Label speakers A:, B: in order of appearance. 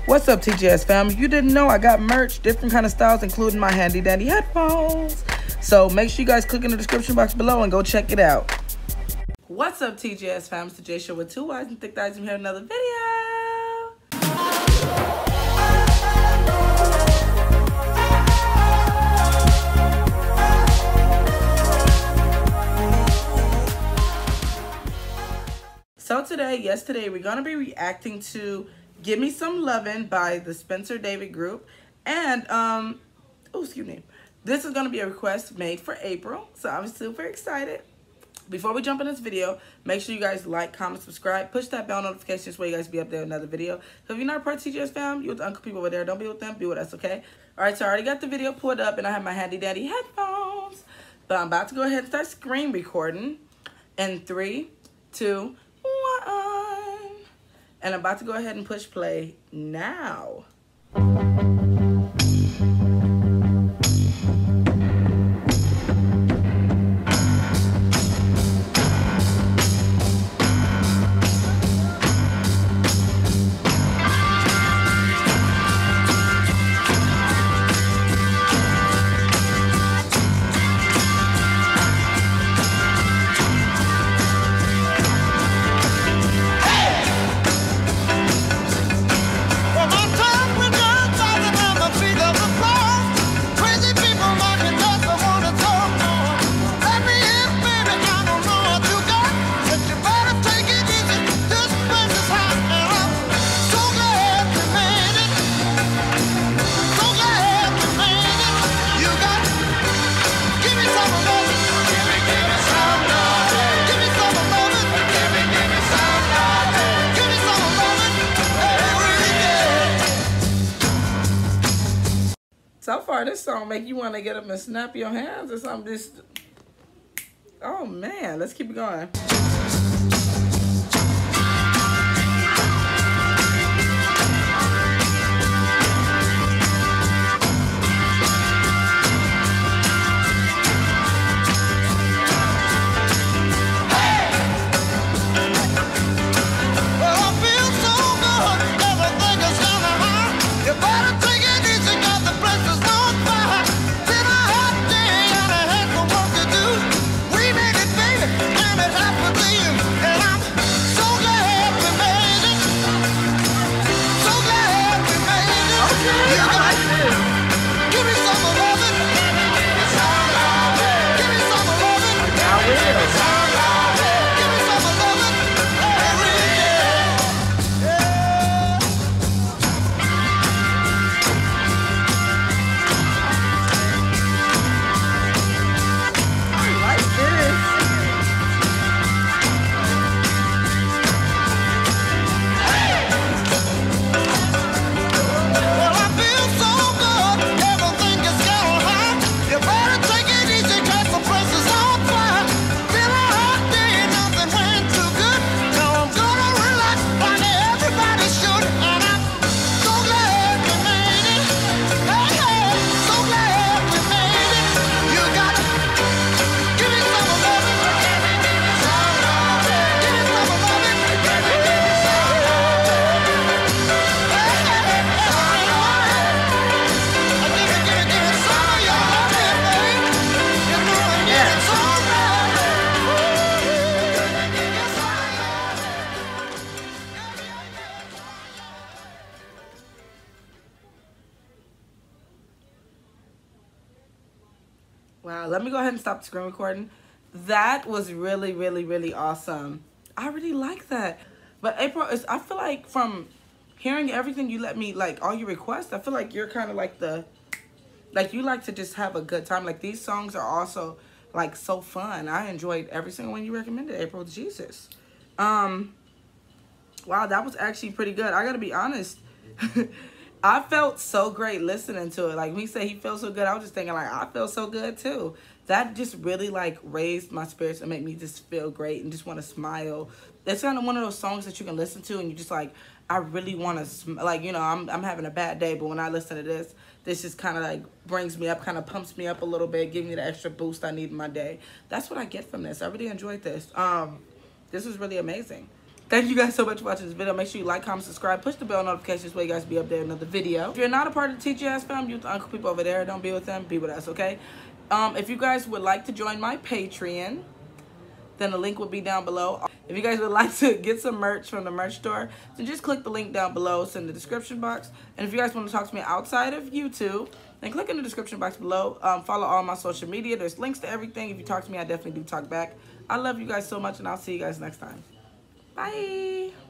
A: What's up, TGS fam? You didn't know I got merch, different kind of styles, including my handy dandy headphones. So make sure you guys click in the description box below and go check it out. What's up, TGS fam? It's the J Show with two Y's and thick thighs. I'm here with another video. So yesterday, we're going to be reacting to Give Me Some Lovin' by the Spencer David Group. And, excuse me. This is going to be a request made for April. So I'm super excited. Before we jump in this video, make sure you guys like, comment, subscribe. Push that bell notification so you guys be up there with another video. So if you're not a part of TGS fam, you with the uncle people over there. Don't be with them, be with us, okay? Alright, so I already got the video pulled up and I have my handy dandy headphones. But I'm about to go ahead and start screen recording. In 3, 2, 1. And I'm about to go ahead and push play now. So far, this song make you want to get up and snap your hands or something. Just, oh man, let's keep it going. Wow, let me go ahead and stop the screen recording. That was really, really, really awesome. I really like that. But April, I feel like from hearing everything you let me, like all your requests, I feel like you're kind of like you like to just have a good time. Like these songs are also like so fun. I enjoyed every single one you recommended, April. Jesus. Wow, that was actually pretty good. I gotta be honest. I felt so great listening to it. Like when he said he felt so good, I was just thinking like, I feel so good too. That just really like raised my spirits and made me just feel great and just want to smile. It's kind of one of those songs that you can listen to and you just like, I really want to, like, you know, I'm having a bad day, but when I listen to this just kind of like brings me up, kind of pumps me up a little bit, gives me the extra boost I need in my day. That's what I get from this. I really enjoyed this. This was really amazing. Thank you guys so much for watching this video. Make sure you like, comment, subscribe, push the bell notifications so you guys be up there another video. If you're not a part of the TGS fam, you uncle people over there, don't be with them, be with us, okay? If you guys would like to join my Patreon, then the link will be down below. If you guys would like to get some merch from the merch store, then just click the link down below. It's in the description box. And if you guys want to talk to me outside of YouTube, then click in the description box below. Follow all my social media. There's links to everything. If you talk to me, I definitely do talk back. I love you guys so much, and I'll see you guys next time. Bye.